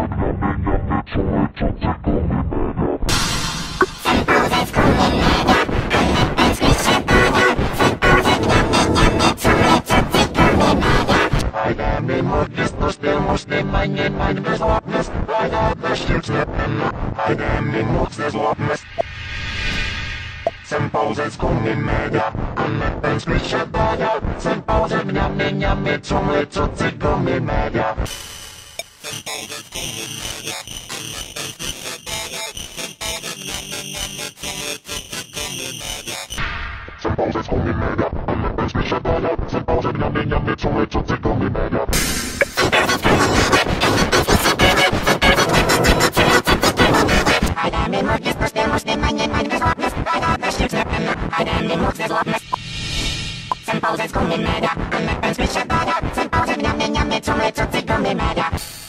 Sen pauzes con min media, en squisha baja. Sen pauzes njammi tjommi tutsi gummi media. Sen pauzes con min media, en squisha baja. Sen pauzes njammi tjommi tutsi gummi media. Sen pauzes con min media, en squisha baja. Sen pauzes njammi tjommi tutsi gummi media.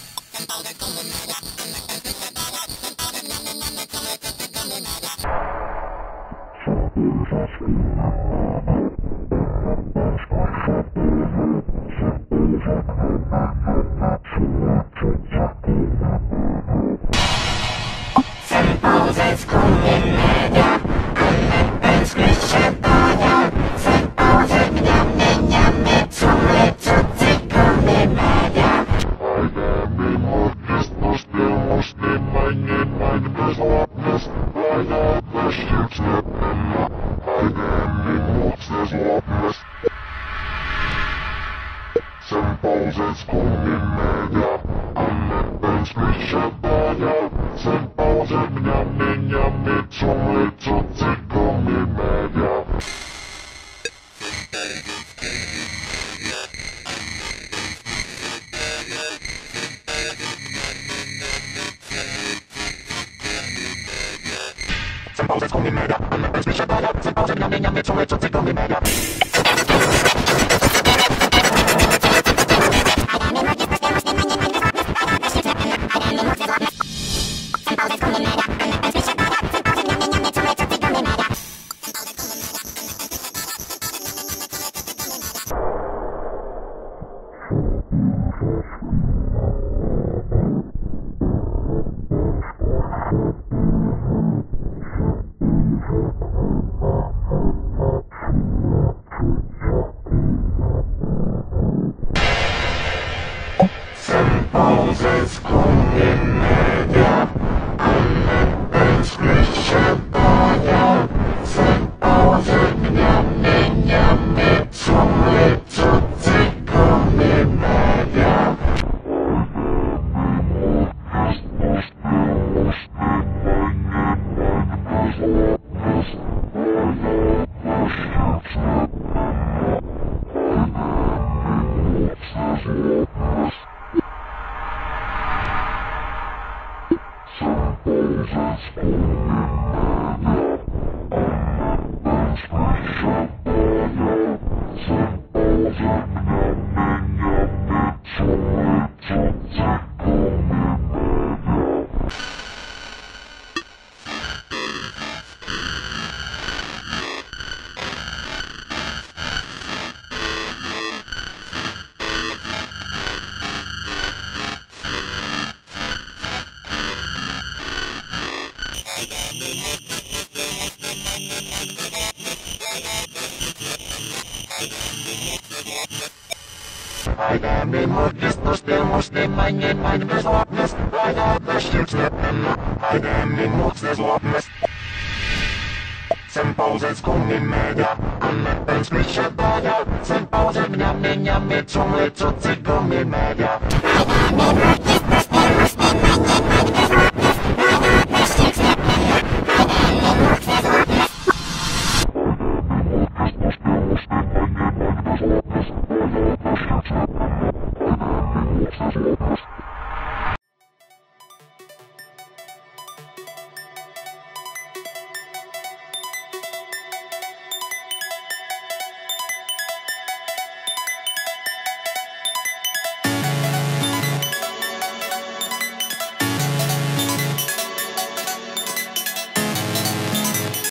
Sen pauzes con min media, en squisha baja. Sen pauzes njammi tjommi tutsi gummi media. Sen pauzes con min media, en squisha baja. Sen pauzes njammi tjommi tutsi gummi media. Sen pauzes con min media, en squisha baja. Sen pauzes njammi tjommi tutsi gummi media. Sen pauzes con min media, en squisha baja. Sen pauzes njammi tjommi tutsi gummi media. Min mutkistus tilmusti mein besorgnis. Leider besteht min mutkistus. Sen pauzes con min media, en squisha baja. Sen pauzes njammi tjommi tutsi gummi media.